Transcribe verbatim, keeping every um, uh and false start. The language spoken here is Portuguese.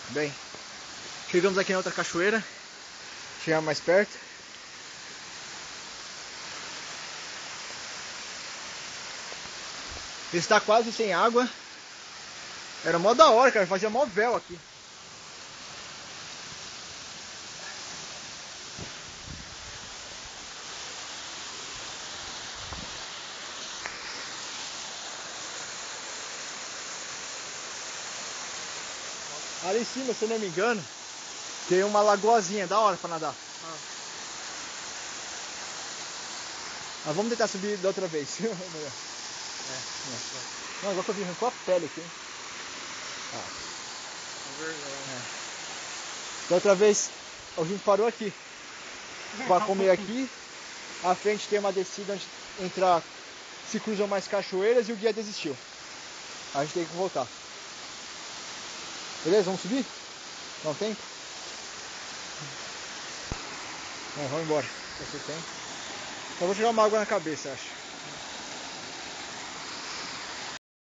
Bem, chegamos aqui na outra cachoeira. Chegamos mais perto. Está quase sem água. Era mó da hora, cara. Fazia mó véu aqui. Ali em cima, se eu não me engano, tem uma lagoazinha da hora pra nadar. Ah. Mas vamos tentar subir da outra vez. É, não, agora que eu vi, arrancou a pele aqui. Ah. É. Da outra vez a gente parou aqui pra comer aqui. À frente tem uma descida onde entra, se cruzam mais cachoeiras e o guia desistiu. A gente tem que voltar. Beleza, vamos subir? Dá um tempo? É, vamos embora. Você tem. Só vou tirar uma água na cabeça, acho.